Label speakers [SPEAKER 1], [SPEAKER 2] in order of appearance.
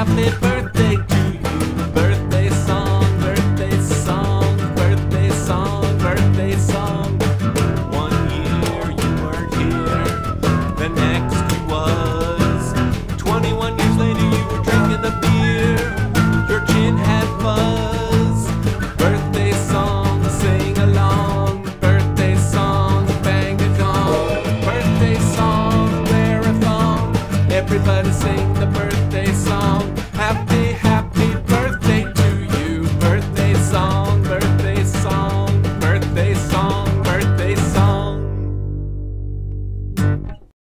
[SPEAKER 1] happy birthday to you. Birthday song, birthday song, birthday song, birthday song. 1 year you weren't here, the next you was. 21 years later you were drinking the beer, your chin had fuzz. Birthday song, sing along. Birthday song, bang a gong. Birthday song, wear a thong. Everybody sing the birthday song. Happy